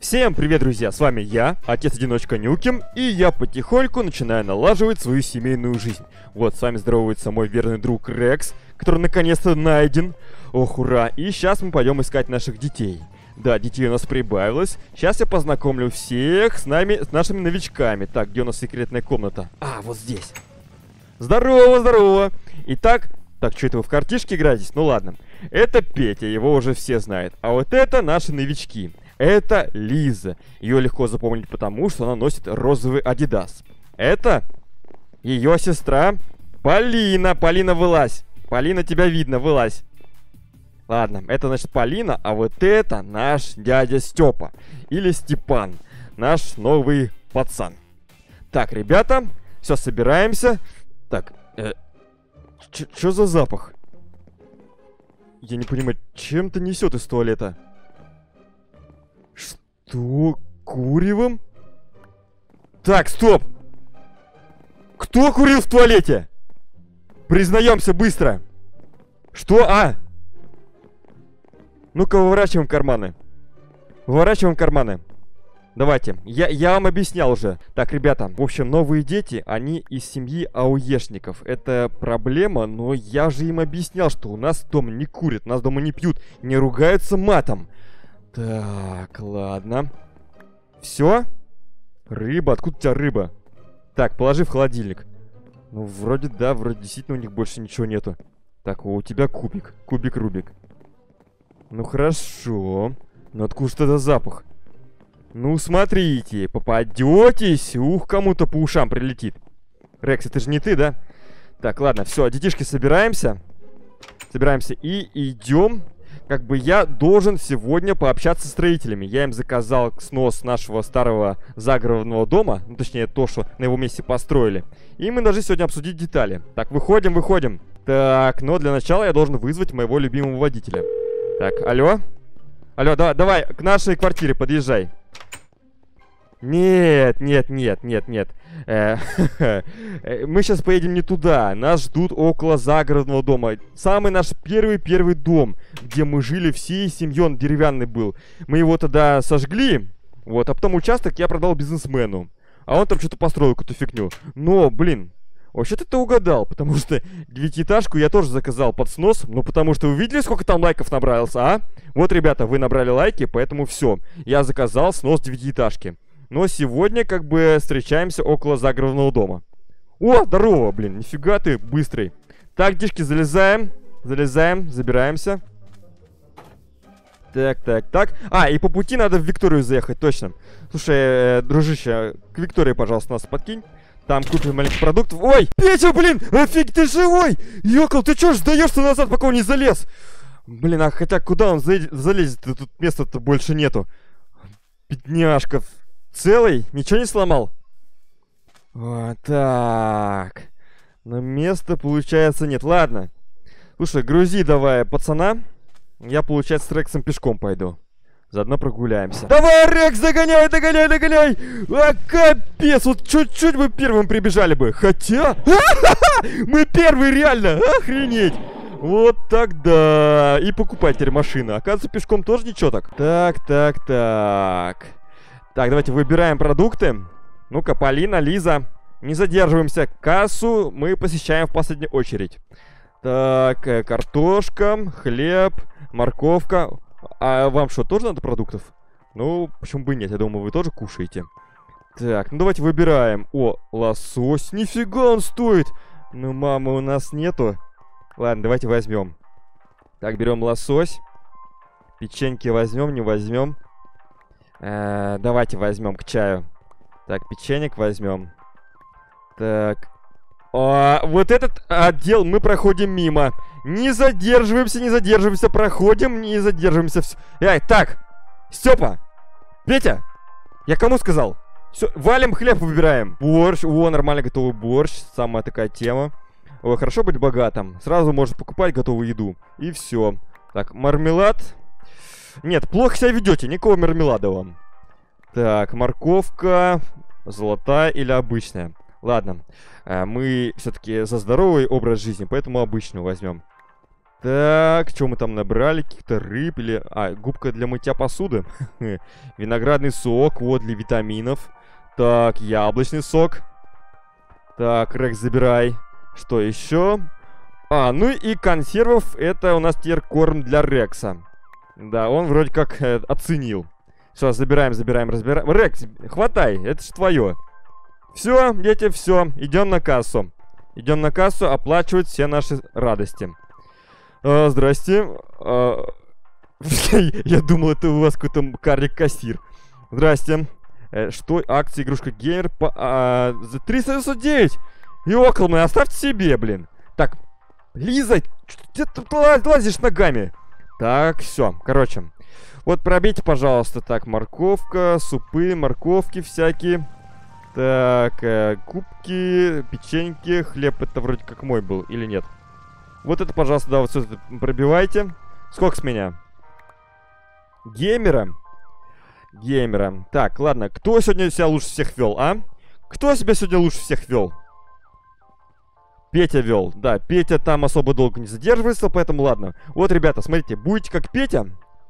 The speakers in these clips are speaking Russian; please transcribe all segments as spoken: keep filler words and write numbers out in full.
Всем привет, друзья, с вами я, отец-одиночка Нюким, и я потихоньку начинаю налаживать свою семейную жизнь. Вот, с вами здоровается мой верный друг Рекс, который наконец-то найден. Ох, ура! И сейчас мы пойдем искать наших детей. Да, детей у нас прибавилось. Сейчас я познакомлю всех с нами, с нашими новичками. Так, где у нас секретная комната? А, вот здесь. Здорово, здорово! Итак, так, что это вы в картишки играетесь? Ну ладно. Это Петя, его уже все знают. А вот это наши новички. Это Лиза. Ее легко запомнить, потому что она носит розовый Адидас. Это ее сестра Полина. Полина, вылазь. Полина, тебя видно, вылазь. Ладно, это значит Полина, а вот это наш дядя Степа. Или Степан. Наш новый пацан. Так, ребята, все, собираемся. Так, э, что за запах? Я не понимаю, чем-то несет из туалета. Что? Куревом? Так, стоп! Кто курил в туалете? Признаемся быстро. Что? А! Ну-ка, выворачиваем карманы. Выворачиваем карманы. Давайте. Я, я вам объяснял уже. Так, ребята, в общем, новые дети, они из семьи ауешников. Это проблема, но я же им объяснял, что у нас дома не курят, у нас дома не пьют, не ругаются матом. Так, ладно. Все? Рыба? Откуда у тебя рыба? Так, положи в холодильник. Ну, вроде да, вроде действительно у них больше ничего нету. Так, у тебя кубик. Кубик-рубик. Ну, хорошо. Но откуда же тогда запах? Ну, смотрите, попадетесь, ух, кому-то по ушам прилетит. Рекс, это же не ты, да? Так, ладно, все, детишки, собираемся. Собираемся и идем. Как бы я должен сегодня пообщаться с строителями. Я им заказал снос нашего старого загородного дома. Ну, точнее, то, что на его месте построили. И мы должны сегодня обсудить детали. Так, выходим, выходим. Так, но для начала я должен вызвать моего любимого водителя. Так, алло? Алло, давай, давай, к нашей квартире подъезжай. Нет, нет, нет, нет, нет. Э, мы сейчас поедем не туда. Нас ждут около загородного дома. Самый наш первый-первый дом, где мы жили всей семьей, он деревянный был. Мы его тогда сожгли, вот, а потом участок я продал бизнесмену. А он там что-то построил, какую-то фигню. Но, блин, вообще-то ты угадал, потому что девятиэтажку я тоже заказал под снос. Ну, потому что вы видели, сколько там лайков набралось, а? Вот, ребята, вы набрали лайки, поэтому все. Я заказал снос девятиэтажки. Но сегодня как бы встречаемся около загородного дома. О, здорово, блин, нифига ты быстрый. Так, детишки, залезаем. Залезаем, забираемся. Так, так, так. А, и по пути надо в Викторию заехать, точно. Слушай, э, дружище, к Виктории, пожалуйста, нас подкинь. Там купим маленьких продуктов. Ой, Петя, блин, офиг, ты живой? Ёкал, ты чё ж сдаешься назад, пока он не залез? Блин, а хотя куда он залезет? Тут места-то больше нету. Бедняжка. Целый? Ничего не сломал? Вот так. Но места, получается, нет. Ладно. Слушай, грузи давай пацана. Я, получается, с Рексом пешком пойду. Заодно прогуляемся. Давай, Рекс, догоняй, догоняй, догоняй! А, капец, вот чуть-чуть бы первым прибежали бы. Хотя... Мы первые, реально! Охренеть! Вот тогда. И покупать теперь машину. Оказывается, пешком тоже ничего так. Так, так, так... Так, давайте выбираем продукты. Ну-ка, Полина, Лиза. Не задерживаемся. Кассу мы посещаем в последнюю очередь. Так, картошка, хлеб, морковка. А вам что, тоже надо продуктов? Ну, почему бы и нет? Я думаю, вы тоже кушаете. Так, ну давайте выбираем. О, лосось. Нифига он стоит. Ну, мамы у нас нету. Ладно, давайте возьмем. Так, берем лосось. Печеньки возьмем, не возьмем. Э, давайте возьмем к чаю. Так, печенек возьмем. Так. О, вот этот отдел мы проходим мимо. Не задерживаемся, не задерживаемся. Проходим, не задерживаемся. Эй, так, Степа, Петя, я кому сказал? Все, валим хлеб, выбираем. Борщ, о, нормально готовый борщ. Самая такая тема. Ой, хорошо быть богатым. Сразу можно покупать готовую еду. И все. Так, мармелад. Нет, плохо себя ведете, никакого мармелада вам. Так, морковка. Золотая или обычная? Ладно, мы все-таки за здоровый образ жизни, поэтому обычную возьмем. Так, что мы там набрали? Каких-то рыб или... А, губка для мытья посуды. Виноградный сок, вот, для витаминов. Так, яблочный сок. Так, Рекс, забирай. Что еще? А, ну и консервов. Это у нас теперь корм для Рекса. Да, он вроде как э, оценил. Все, забираем, забираем, разбираем. Рекс, хватай, это ж твое. Все, дети, все. Идем на кассу. Идем на кассу оплачивать все наши радости. А, здрасте. А, я думал, это у вас какой-то карлик-кассир. Здрасте. Э, что? Акция игрушка геймер по... А, за триста девяносто девять. Ёкалмы, оставьте себе, блин. Так, Лиза, ты тут лазишь ногами. Так, все, короче. Вот пробейте, пожалуйста. Так, морковка, супы, морковки всякие. Так, э, кубки, печеньки, хлеб. Это вроде как мой был, или нет? Вот это, пожалуйста, да, вот все это пробивайте. Сколько с меня? Геймера? Геймера. Так, ладно, кто сегодня себя лучше всех вел, а? Кто себя сегодня лучше всех вел? Петя вел. Да, Петя там особо долго не задерживается, поэтому ладно. Вот, ребята, смотрите, будете как Петя.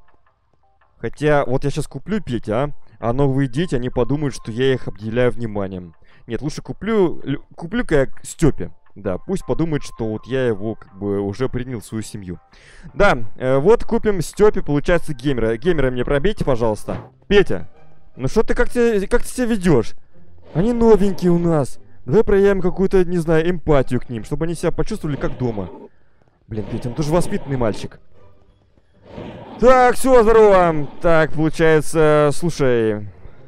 Хотя, вот я сейчас куплю Петя, а? А новые дети, они подумают, что я их обделяю вниманием. Нет, лучше куплю... Куплю-ка я Степе. Да, пусть подумает, что вот я его как бы уже принял в свою семью. Да, э, вот купим Степе, получается, геймера. Геймера мне пробейте, пожалуйста. Петя, ну что ты, как ты, как ты себя ведешь? Они новенькие у нас. Давай проявим какую-то, не знаю, эмпатию к ним, чтобы они себя почувствовали как дома. Блин, Петя, он тоже воспитанный мальчик. Так, все, здорово. Так, получается, слушай.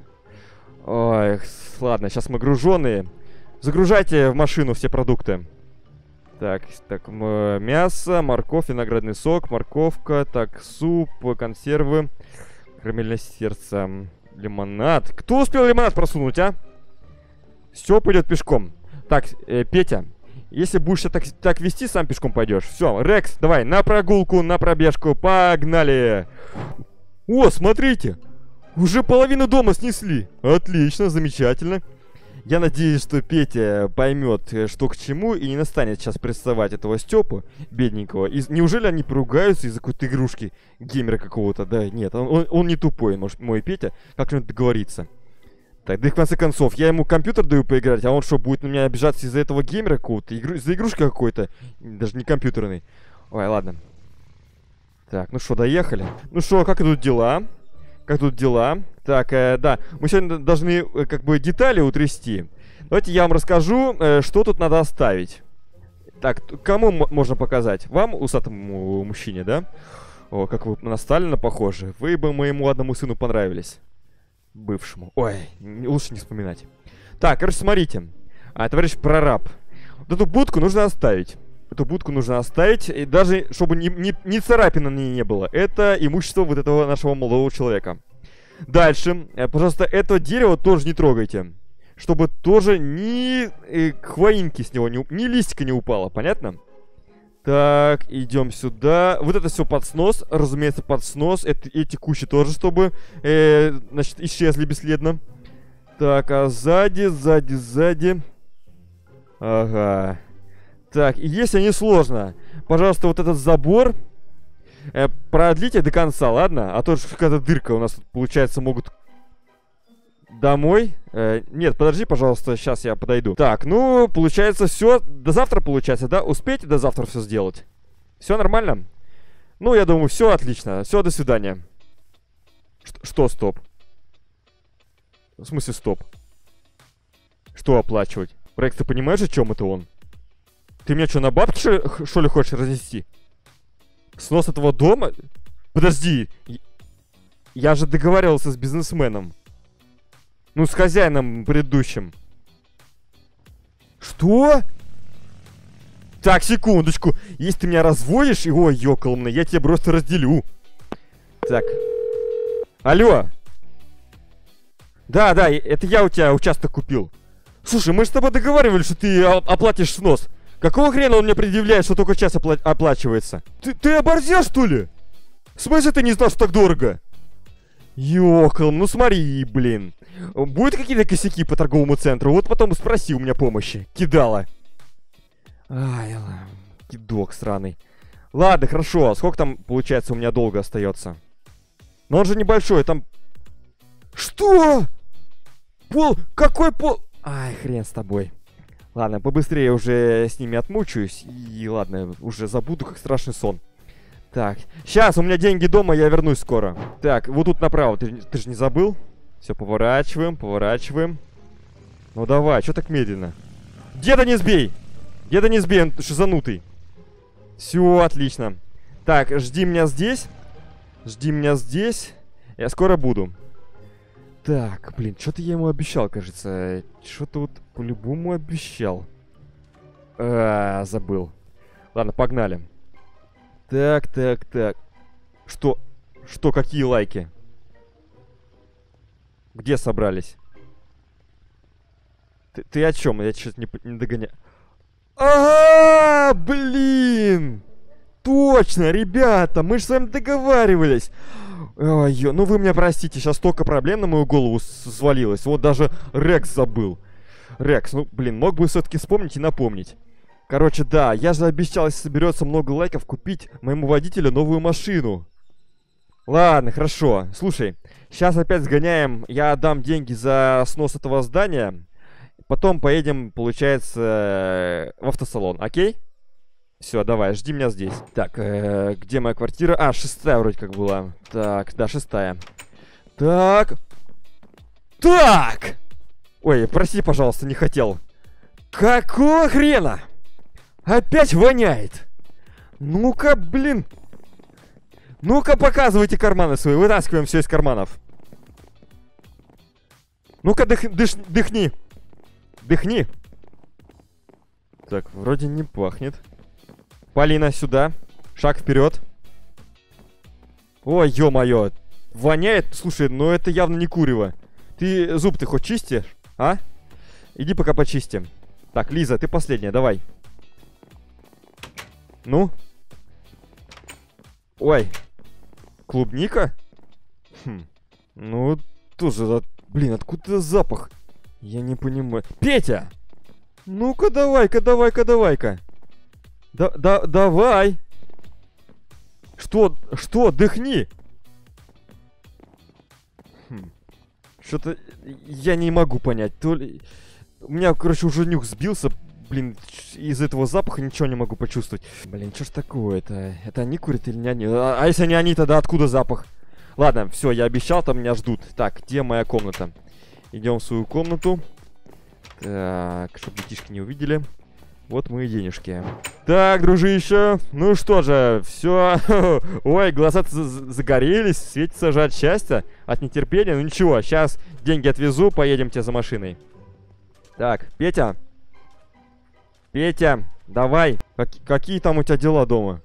Ой, ладно, сейчас мы груженые. Загружайте в машину все продукты. Так, так, мясо, морковь, виноградный сок, морковка, так, суп, консервы, карамельное сердце, лимонад. Кто успел лимонад просунуть, а? Все пойдет пешком. Так, э, Петя, если будешь так, так вести, сам пешком пойдешь. Все, Рекс, давай, на прогулку, на пробежку, погнали. О, смотрите, уже половину дома снесли. Отлично, замечательно. Я надеюсь, что Петя поймет, что к чему, и не настанет сейчас прессовать этого Степу, бедненького. И неужели они поругаются из-за какой-то игрушки геймера какого-то? Да, нет, он, он, он не тупой, может, мой Петя, как-нибудь договориться. Так, да и в конце концов, я ему компьютер даю поиграть, а он что, будет на меня обижаться из-за этого геймера какого-то? Игру... Из-за игрушки какой-то, даже не компьютерный. Ой, ладно. Так, ну что, доехали? Ну что, как идут дела? Как тут дела? Так, э, да, мы сегодня должны э, как бы детали утрясти. Давайте я вам расскажу, э, что тут надо оставить. Так, кому можно показать? Вам, усатому мужчине, да? О, как вы на Сталина похожи. Вы бы моему одному сыну понравились. Бывшему. Ой, лучше не вспоминать. Так, короче, смотрите. А, товарищ прораб. Вот эту будку нужно оставить. Эту будку нужно оставить, и даже, чтобы ни, ни, ни царапины на ней не было. Это имущество вот этого нашего молодого человека. Дальше. Пожалуйста, это дерево тоже не трогайте. Чтобы тоже ни э, хвоинки с него, ни, ни листика не упало. Понятно? Так, идем сюда. Вот это все под снос. Разумеется, под снос. Это, эти кущи тоже, чтобы, э, значит, исчезли бесследно. Так, а сзади, сзади, сзади. Ага. Так, и если не сложно, пожалуйста, вот этот забор э, продлите до конца, ладно? А то какая-то дырка у нас тут, получается, могут... Домой? Э, нет, подожди, пожалуйста, сейчас я подойду. Так, ну, получается, все. До завтра, получается, да? Успейте до завтра все сделать? Все нормально? Ну, я думаю, все отлично. Все, до свидания. Ш что, стоп? В смысле, стоп? Что оплачивать? Рекс, ты понимаешь, о чем это он? Ты меня что, на бабки, что, что ли, хочешь разнести? Снос этого дома? Подожди. Я же договаривался с бизнесменом. Ну, с хозяином предыдущим. Что? Так, секундочку. Если ты меня разводишь, и ой, ёкалмно, я тебя просто разделю. Так. Алло. Да, да, это я у тебя участок купил. Слушай, мы же с тобой договаривались, что ты оплатишь снос. Какого хрена он мне предъявляет, что только час опла оплачивается? Ты, ты оборзел, что ли? В смысле ты не знал, что так дорого? Ёкал, ну смотри, блин. Будут какие-то косяки по торговому центру? Вот потом спроси у меня помощи. Кидала. Ай, кидок сраный. Ладно, хорошо. Сколько там, получается, у меня долго остается? Но он же небольшой, там... Что? Пол... Какой пол... Ай, хрен с тобой. Ладно, побыстрее уже с ними отмучаюсь. И ладно, уже забуду, как страшный сон. Так, сейчас, у меня деньги дома, я вернусь скоро. Так, вот тут направо, ты, ты же не забыл? Все, поворачиваем, поворачиваем. Ну давай, что так медленно? Деда не сбей! Деда не сбей, он шизанутый. Все, отлично. Так, жди меня здесь. Жди меня здесь. Я скоро буду. Так, блин, что-то я ему обещал, кажется. Что-то вот по-любому обещал. А, забыл. Ладно, погнали. Так, так, так. Что? Что, какие лайки? Где собрались? Ты, ты о чем? Я что-то не, не догоняю. А, блин! Точно, ребята, мы же с вами договаривались. Ой, ё, ну вы меня простите, сейчас столько проблем на мою голову свалилось. Вот даже Рекс забыл. Рекс, ну, блин, мог бы все-таки вспомнить и напомнить. Короче, да, я же обещал, если соберется много лайков, купить моему водителю новую машину. Ладно, хорошо. Слушай, сейчас опять сгоняем, я отдам деньги за снос этого здания. Потом поедем, получается, в автосалон, окей? Все, давай, жди меня здесь. Так, э, где моя квартира? А, шестая вроде как была. Так, да, шестая. Так. Так! Ой, прости, пожалуйста, не хотел. Какого хрена? Опять воняет. Ну-ка, блин. Ну-ка, показывайте карманы свои. Вытаскиваем все из карманов. Ну-ка, дых, дыш, дыхни. Дыхни. Так, вроде не пахнет. Полина, сюда. Шаг вперед. Ой, ё-моё. Воняет. Слушай, ну это явно не курево. Ты зуб ты хоть чистишь, а? Иди пока почистим. Так, Лиза, ты последняя, давай. Ну? Ой. Клубника? Хм. Ну, тоже, блин, откуда запах? Я не понимаю. Петя! Ну-ка, давай-ка, давай-ка, давай-ка. Да, да, давай. Что, что, дыхни. Хм. Что-то я не могу понять. То ли... У меня, короче, уже нюх сбился. Блин, из этого запаха ничего не могу почувствовать. Блин, что ж такое-то? Это они курят или не они? А, а если не они, тогда откуда запах? Ладно, все, я обещал, там меня ждут. Так, где моя комната? Идем в свою комнату. Так, чтобы детишки не увидели. Вот мои денежки. Так, дружище. Ну что же, все. Ой, глаза загорелись, светится же от счастья, от нетерпения. Ну ничего, сейчас деньги отвезу, поедем тебе за машиной. Так, Петя. Петя, давай. Как, какие там у тебя дела дома?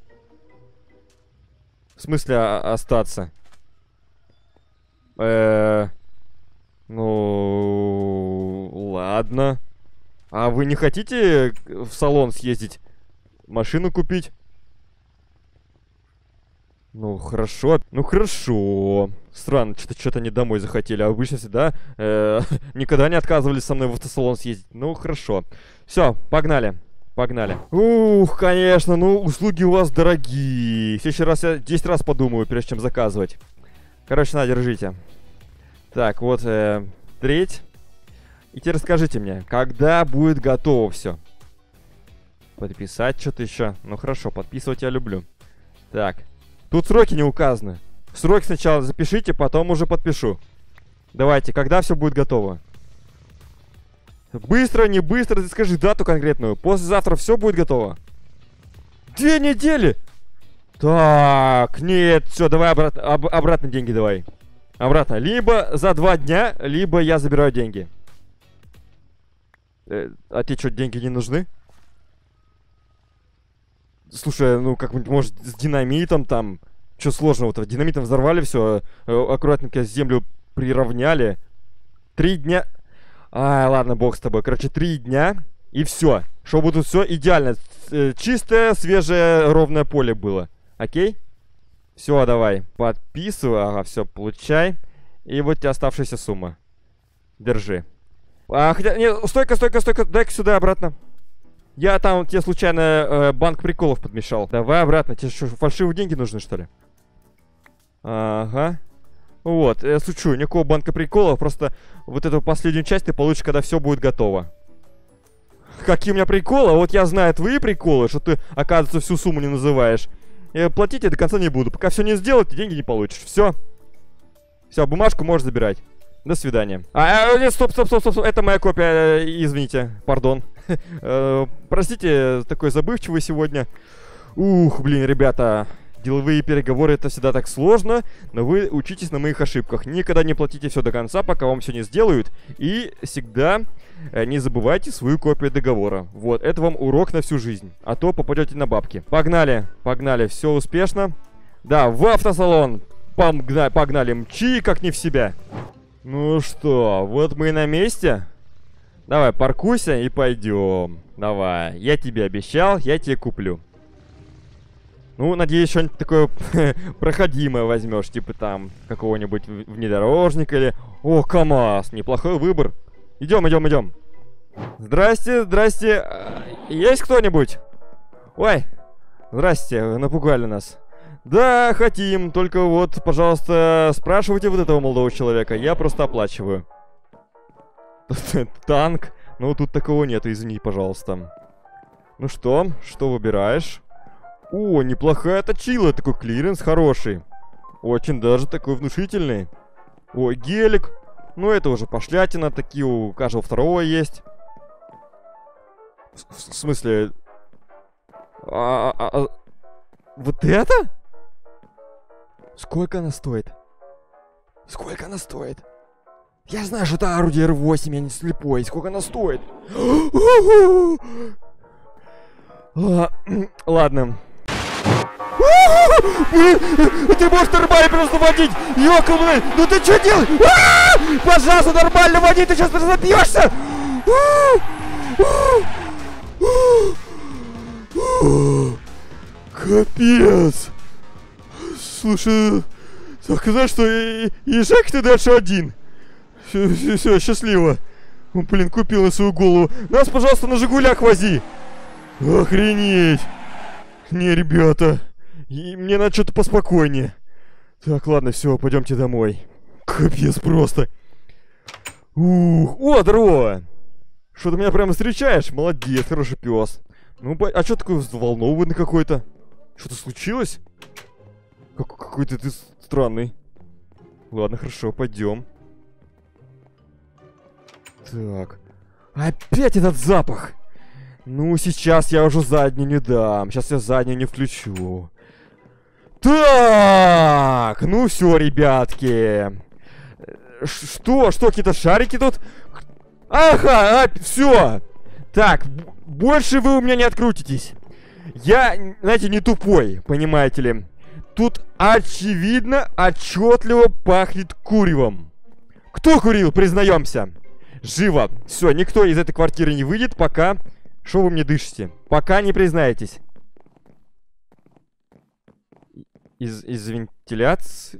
В смысле а, остаться? Э-э... Ну... Ладно. А вы не хотите в салон съездить? Машину купить? Ну, хорошо. Ну, хорошо. Странно, что-то что-то они домой захотели. А обычно всегда э, никогда не отказывались со мной в автосалон съездить. Ну, хорошо. Все, погнали. Погнали. Ух, конечно, ну, услуги у вас дорогие. В следующий раз я десять раз подумаю, прежде чем заказывать. Короче, на, держите. Так, вот э, треть. И теперь расскажите мне, когда будет готово все? Подписать что-то еще. Ну хорошо, подписывать я люблю. Так. Тут сроки не указаны. Сроки сначала запишите, потом уже подпишу. Давайте, когда все будет готово? Быстро, не быстро, ты скажи дату конкретную. Послезавтра все будет готово? Две недели? Так, нет, все, давай обратно, об, обратно деньги давай. Обратно. Либо за два дня, либо я забираю деньги. Э, а тебе что, деньги не нужны? Слушай, ну как-нибудь, может, с динамитом там. Что сложного-то? Динамитом взорвали все, аккуратненько землю приравняли. Три дня... Ай, ладно, бог с тобой. Короче, три дня и все. Чтобы тут все идеально. Чистое, свежее, ровное поле было. Окей? Все, давай. Подписывай. Ага, все, получай. И вот тебе оставшаяся сумма. Держи. А, хотя... Нет, стойка, стойка, стойка. Дай-ка сюда обратно. Я там тебе случайно э, банк приколов подмешал. Давай обратно. Тебе что, фальшивые деньги нужны, что ли? Ага. Вот, я шучу, никакого банка приколов. Просто вот эту последнюю часть ты получишь, когда все будет готово. Какие у меня приколы? Вот я знаю твои приколы, что ты, оказывается, всю сумму не называешь. Я платить я до конца не буду. Пока все не сделать, ты деньги не получишь. Все. Все, бумажку можешь забирать. До свидания. А, нет, стоп, стоп, стоп, стоп, стоп. Это моя копия. Извините, пардон. Простите, такой забывчивый сегодня. Ух, блин, ребята. Деловые переговоры — это всегда так сложно, но вы учитесь на моих ошибках. Никогда не платите все до конца, пока вам все не сделают. И всегда не забывайте свою копию договора. Вот, это вам урок на всю жизнь. А то попадете на бабки. Погнали, погнали, все успешно. Да, в автосалон. Погнали, погнали, мчи как не в себя. Ну что, вот мы и на месте. Давай, паркуйся и пойдем. Давай, я тебе обещал, я тебе куплю. Ну, надеюсь, что-нибудь такое проходимое возьмешь, типа там какого-нибудь внедорожника или... О, КамАЗ, неплохой выбор. Идем, идем, идем. Здрасте, здрасте. Есть кто-нибудь? Ой, здрасте, вы напугали нас. Да, хотим, только вот, пожалуйста, спрашивайте вот этого молодого человека, я просто оплачиваю. Танк? Ну, тут такого нету, извини, пожалуйста. Ну что, что выбираешь? О, неплохая точила, такой клиренс хороший. Очень даже такой внушительный. Ой, гелик. Ну, это уже пошлятина, такие у каждого второго есть. В, в смысле? А, а, а, вот это? Сколько она стоит? Сколько она стоит? Я знаю, что это орудие эр восемь, я не слепой. Сколько она стоит? Ладно. Ты можешь нормально просто водить! Ёкал, блин! Ну ты что делаешь? Пожалуйста, нормально води, ты сейчас разобьешься! Капец! Слушай, так знаешь что, езжай ты дальше один. Все, все, все, счастливо. Ну, блин, купил на свою голову. Нас, пожалуйста, на Жигулях вози. Охренеть. Не, ребята. И мне надо что-то поспокойнее. Так, ладно, все, пойдемте домой. Капец просто. Ух, о, здорово. Что ты меня прямо встречаешь? Молодец, хороший пес. Ну, а что такой взволнованный какой-то? Что-то случилось? Как какой-то ты странный. Ладно, хорошо, пойдем. Так. Опять этот запах. Ну, сейчас я уже заднюю не дам. Сейчас я заднюю не включу. Так, ну все, ребятки. Что? Что, какие-то шарики тут? Ага, а, все. Так, больше вы у меня не открутитесь. Я, знаете, не тупой, понимаете ли. Тут очевидно, отчетливо пахнет куревом. Кто курил, признаемся. Живо. Все, никто из этой квартиры не выйдет, пока... Что вы мне дышите? Пока не признаетесь. Из, из вентиляции...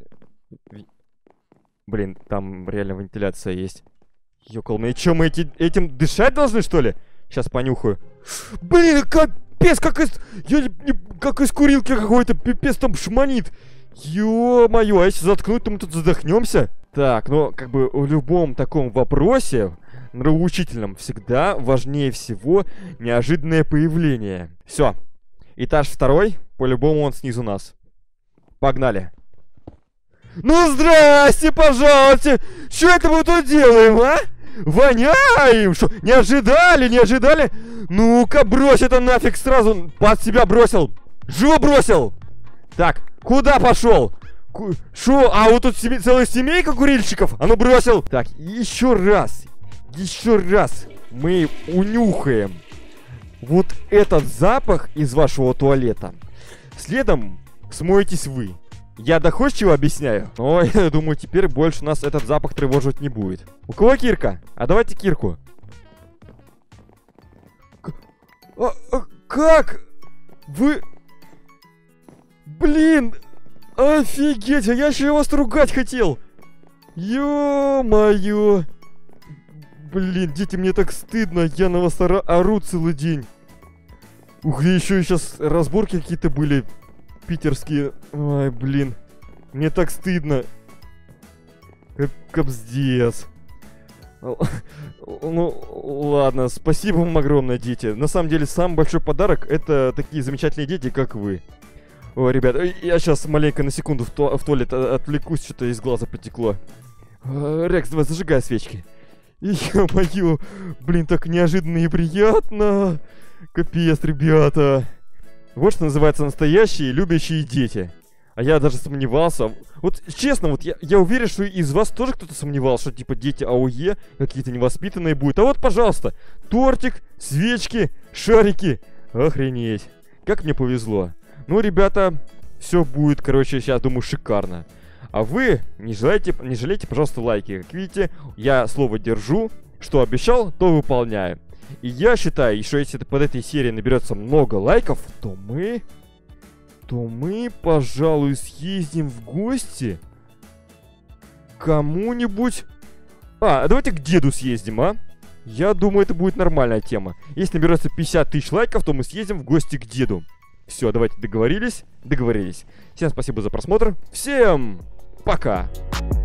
Блин, там реально вентиляция есть. Ёкал, ну и чё, мы эти, этим дышать должны, что ли? Сейчас понюхаю. Блин, капец, как из... Я не, не, как из курилки какой-то, пипец там шманит. Ё-моё, а если заткнуть, то мы тут задохнемся. Так, ну, как бы в любом таком вопросе, нравоучительном, всегда важнее всего неожиданное появление. Все. Этаж второй, по-любому он снизу нас. Погнали. Ну, здрасте, пожалуйста. Что это мы тут делаем, а? Воняем! Что, не ожидали, не ожидали? Ну-ка, брось это нафиг сразу. Под себя бросил. Живо бросил. Так, куда пошел? Шо? А вот тут семи... целая семейка курильщиков. А ну бросил. Так, еще раз. Еще раз мы унюхаем вот этот запах из вашего туалета. Следом смоетесь вы. Я доходчиво объясняю. Ой, я думаю, теперь больше нас этот запах тревожить не будет. У кого кирка? А давайте кирку. К а, а, как? Вы... Блин! Офигеть, а я еще вас ругать хотел. Ё-моё. Блин, дети, мне так стыдно. Я на вас ора ору целый день. Ух, и еще сейчас разборки какие-то были питерские. Ай, блин. Мне так стыдно. Как капздец. Ну, ладно, спасибо вам огромное, дети. На самом деле, самый большой подарок — это такие замечательные дети, как вы. О, ребят, я сейчас маленько на секунду в, ту в туалет отвлекусь, что-то из глаза потекло. Рекс, давай зажигай свечки. Ё-моё, блин, так неожиданно и приятно. Капец, ребята. Вот что называется настоящие любящие дети. А я даже сомневался. Вот честно, вот я, я уверен, что из вас тоже кто-то сомневался, что типа дети АОЕ какие-то невоспитанные будут. А вот, пожалуйста, тортик, свечки, шарики. Охренеть. Как мне повезло. Ну, ребята, все будет, короче, сейчас, думаю, шикарно. А вы не жалейте, не жалейте, пожалуйста, лайки. Как видите, я слово держу. Что обещал, то выполняю. И я считаю, что если под этой серией наберется много лайков, то мы... то мы, пожалуй, съездим в гости к кому-нибудь. А, давайте к деду съездим, а? Я думаю, это будет нормальная тема. Если наберется пятьдесят тысяч лайков, то мы съездим в гости к деду. Все, давайте договорились? Договорились. Всем спасибо за просмотр. Всем пока!